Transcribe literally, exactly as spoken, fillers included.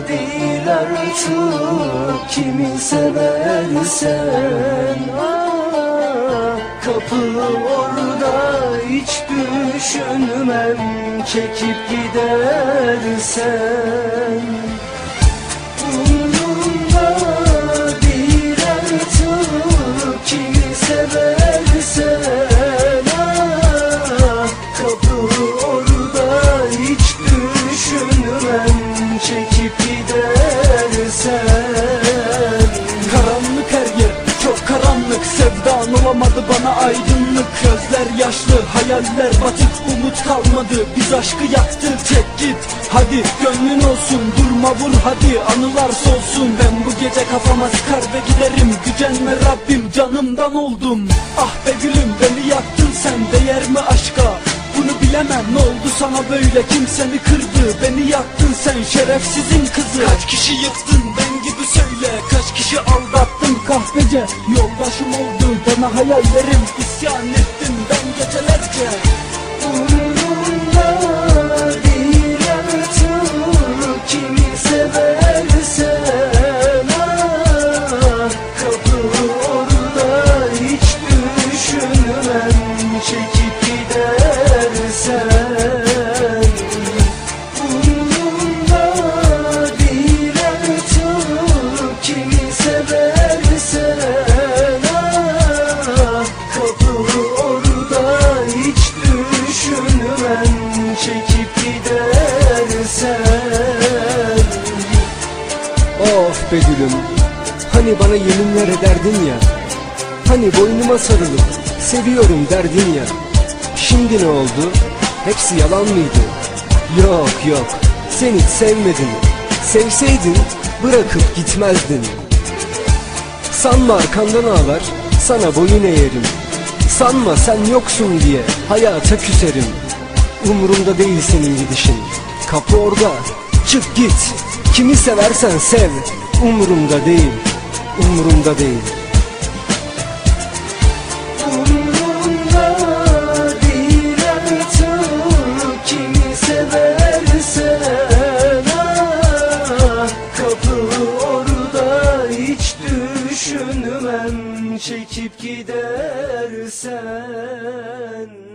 değil artık kimi seversen. Ah, kapı orada hiç düşünmem çekip gidersen. Umrumda değil artık kimi seversen. Ah, kapı orada hiç düşünmem çekip gidersen. Karanlık her yer çok karanlık, sevdan olamadı bana aydınlık. Gözler yaşlı, hayaller batık, umut kalmadı, biz aşkı yaktık. Çek git hadi gönlün olsun, durma vur hadi anılar solsun. Ben bu gece kafama sıkar ve giderim, gücenme Rabbim canımdan oldum. Ah be gülüm beni yaktın sen, değer mi aşka? Bunu bilemem, ne oldu sana böyle, kim seni kırdı? Beni yaktın sen şerefsizin kızı. Kaç kişi yıktın ben gibi söyle, kaç kişi aldattın kahvece. Yoldaşım oldu bana hayallerim, isyan ettim ben gecelerce. Umrumda değil artık kimi seversen. Ah, kapı orada hiç düşünmem çekip gidersen. Umrumda değil artık kimi seversen. Ah, kapı orada hiç düşünmem çekip gidersen. Of be gülüm, hani bana yeminler ederdin ya, hani boynuma sarılıp seviyorum derdin ya. Şimdi ne oldu? Hepsi yalan mıydı? Yok yok, sen hiç sevmedin. Sevseydin bırakıp gitmezdin. Sanma arkandan ağlar, sana boyun eğerim. Sanma sen yoksun diye hayata küserim. Umurumda değil senin gidişin, kapı orada, çık git. Kimi seversen sev, umurumda değil, umurumda değil. Umrumda değil artık kimi seversen. Ah, kapı orada hiç düşünmem çekip gidersen.